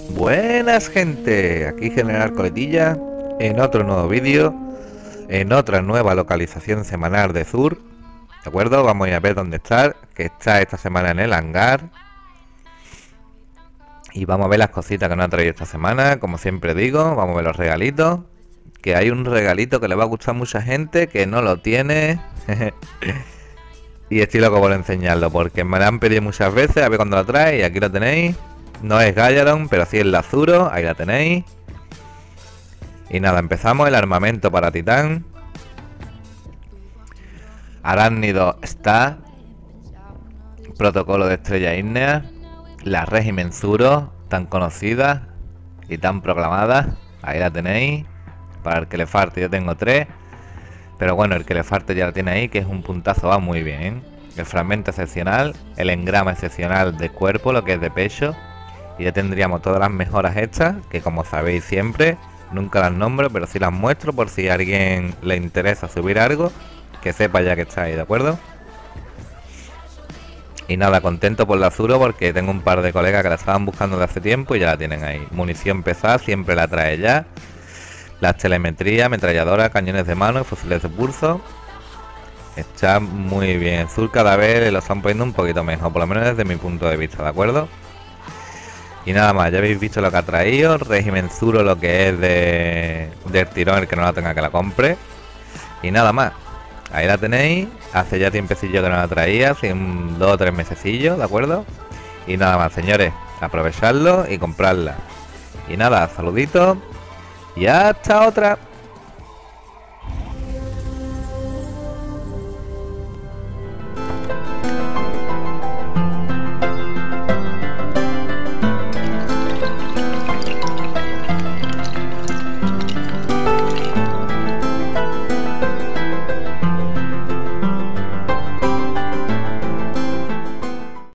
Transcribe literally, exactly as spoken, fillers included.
Buenas gente, aquí General Coletilla en otro nuevo vídeo, en otra nueva localización semanal de Zur. ¿De acuerdo? Vamos a ir a ver dónde está, que está esta semana en el hangar. Y vamos a ver las cositas que nos ha traído esta semana, como siempre digo, vamos a ver los regalitos. Que hay un regalito que le va a gustar a mucha gente que no lo tiene. Y estoy loco por enseñarlo, porque me lo han pedido muchas veces, a ver cuándo lo trae, y aquí lo tenéis. No es Galladon, pero sí es Lazuro, ahí la tenéis. Y nada, empezamos el armamento para Titán. Arácnido está. Protocolo de estrella ígnea. La régimen Zuro, tan conocida y tan proclamada. Ahí la tenéis. Para el que le falte, yo tengo tres. Pero bueno, el que le falte ya lo tiene ahí, que es un puntazo, va muy bien. El fragmento excepcional, el engrama excepcional de cuerpo, lo que es de pecho. Y ya tendríamos todas las mejoras hechas, que como sabéis siempre, nunca las nombro, pero sí las muestro por si a alguien le interesa subir algo, que sepa ya que está ahí, ¿de acuerdo? Y nada, contento por la Zuro porque tengo un par de colegas que la estaban buscando de hace tiempo y ya la tienen ahí. Munición pesada, siempre la trae ya. Las telemetrías, ametralladoras, cañones de mano y fusiles de pulso. Está muy bien. Zur cada vez lo están poniendo un poquito mejor, por lo menos desde mi punto de vista, ¿de acuerdo? Y nada más, ya habéis visto lo que ha traído. Régimen Zuro, lo que es de del tirón, el que no la tenga que la compre. Y nada más, ahí la tenéis. Hace ya tiempecillo que no la traía, hace un dos o tres mesecillos, ¿de acuerdo? Y nada más, señores, aprovechadlo y comprarla. Y nada, saluditos y hasta otra.